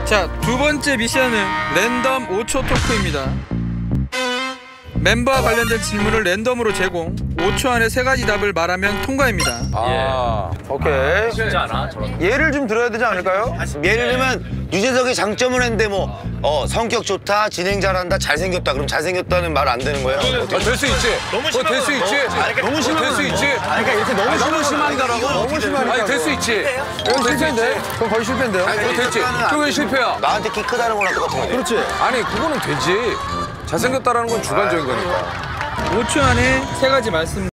자, 두 번째 미션은 랜덤 5초 토크입니다. 멤버와 관련된 질문을 랜덤으로 제공. 5초 안에 3가지 답을 말하면 통과입니다. 오케이. 쉽지 않아, 저런. 예를 좀 들어야 되지 않을까요? 예를 들면 유재석이 장점을 했는데 뭐 성격 좋다, 진행 잘한다, 잘생겼다. 그럼 잘생겼다는 말 안 되는 거예요? 될 수 있지. 될 수 있지. 너무 심한 될 수 있지. 그러니까 이렇게 너무 심한다라고? 너무 심하니까. 아니, 될 수 있지. 그럼 실패인데? 그럼 거의 실패인데요? 그거 됐지. 그럼 왜 실패야? 나한테 키 크다는 거랑 똑같은 거지. 그렇지. 아니, 그거는 되지. 잘생겼다라는 건 주관적인 거니까. 5초 안에 3가지 말씀